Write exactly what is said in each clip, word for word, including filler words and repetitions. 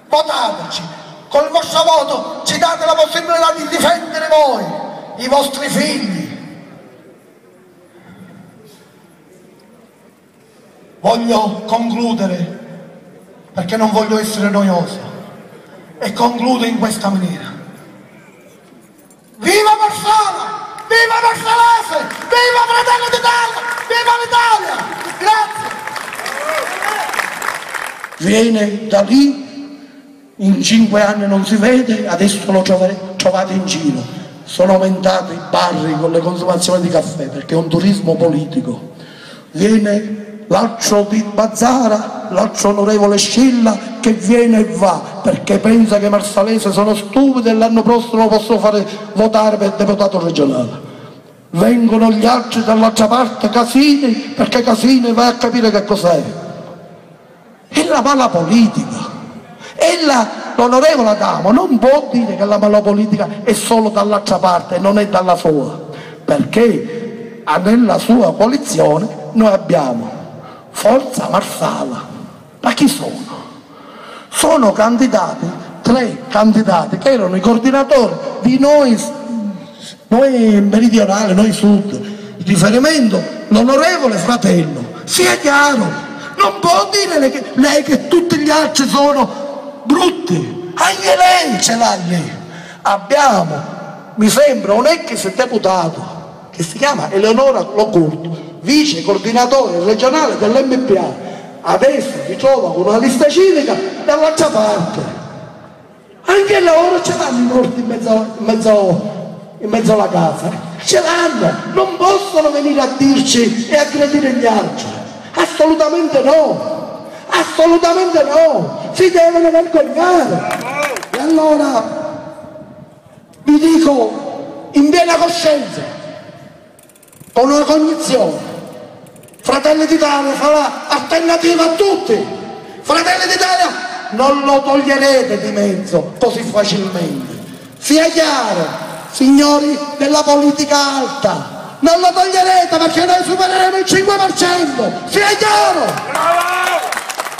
votateci, col vostro voto ci date la possibilità di difendere voi, i vostri figli. Voglio concludere, perché non voglio essere noioso, e concludo in questa maniera. Viva Marsala! Viva Marsalese! Viva Fratelli d'Italia! Viva l'Italia! Grazie! Viene da lì, in cinque anni non si vede, adesso lo trovate in giro. Sono aumentati i barri con le consumazioni di caffè, perché è un turismo politico. Viene l'altro di Bazzara, l'altro onorevole Scilla, che viene e va perché pensa che i marsalesi sono stupidi e l'anno prossimo possono fare votare per deputato regionale. Vengono gli altri dall'altra parte, Casini, perché Casini va a capire che cos'è. È la mala politica. E l'onorevole Adamo non può dire che la mala politica è solo dall'altra parte e non è dalla sua, perché nella sua coalizione noi abbiamo Forza Marsala. Ma chi sono? Sono candidati, tre candidati che erano i coordinatori di noi, noi meridionali, noi sud. Il riferimento, l'onorevole Fratello. Sia chiaro, non può dire lei che, lei che tutti gli altri sono brutti. Anche lei ce l'ha lì. Abbiamo, mi sembra, un ex deputato che si chiama Eleonora Locurto, vice coordinatore regionale dell'M P A. Adesso si trova con una lista civica dall'altra parte. Anche loro ce l'hanno i morti in mezzo, in, mezzo, in mezzo alla casa. Ce l'hanno, non possono venire a dirci e aggredire gli altri. Assolutamente no, assolutamente no, si devono vergognare. E allora vi dico in piena coscienza, con una cognizione, Fratelli d'Italia sarà alternativa a tutti. Fratelli d'Italia non lo toglierete di mezzo così facilmente. Sia chiaro, signori della politica alta, non lo toglierete perché noi supereremo il cinque per cento. Sia chiaro. Bravo!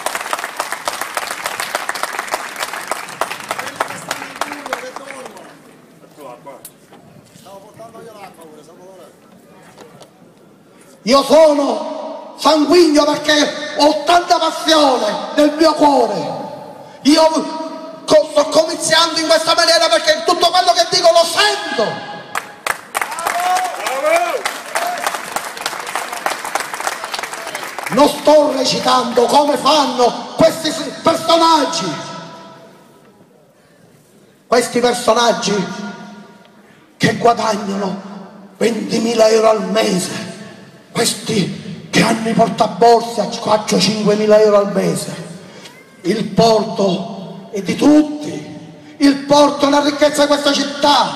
Io sono sanguigno perché ho tanta passione nel mio cuore. Io sto cominciando in questa maniera perché tutto quello che dico lo sento. Non sto recitando come fanno questi personaggi. Questi personaggi che guadagnano ventimila euro al mese. Questi che hanno i portaborse a quattro cinque mila euro al mese. Il porto è di tutti, il porto è la ricchezza di questa città.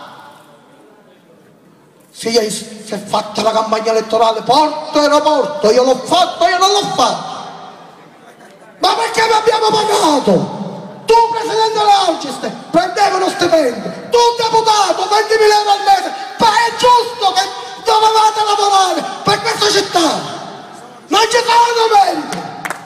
Si è, si è fatta la campagna elettorale porto e aeroporto, io l'ho fatto, io non l'ho fatto. Ma perché mi abbiamo pagato? Tu presidente dell'Alciste prendevi uno stipendio, tu deputato ventimila euro al mese, ma è giusto che dovevate lavorare per questa città, non ci sono meriti,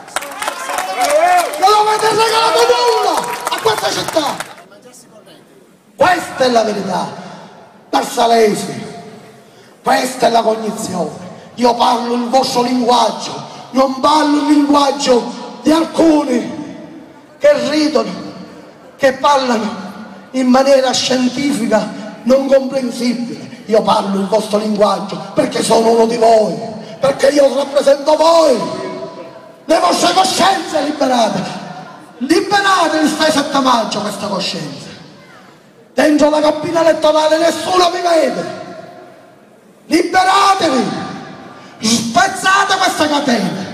non avete regalato nulla a questa città. Questa è la verità, marsalesi, questa è la cognizione. Io parlo il vostro linguaggio, non parlo il linguaggio di alcuni che ridono, che parlano in maniera scientifica non comprensibile. Io parlo il vostro linguaggio perché sono uno di voi, perché io rappresento voi, le vostre coscienze liberate, liberate il sei sette maggio questa coscienza. Dentro la cabina elettorale nessuno mi vede, liberatevi, spezzate queste catene.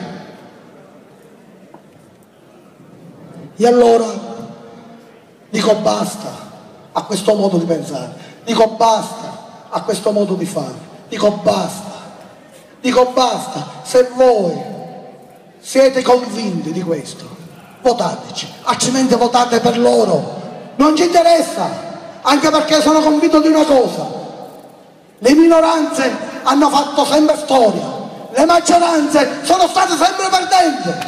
E allora dico basta a questo modo di pensare, dico basta a questo modo di fare, dico basta, dico basta. Se voi siete convinti di questo, votateci, altrimenti votate per loro, non ci interessa, anche perché sono convinto di una cosa: le minoranze hanno fatto sempre storia, le maggioranze sono state sempre perdenti.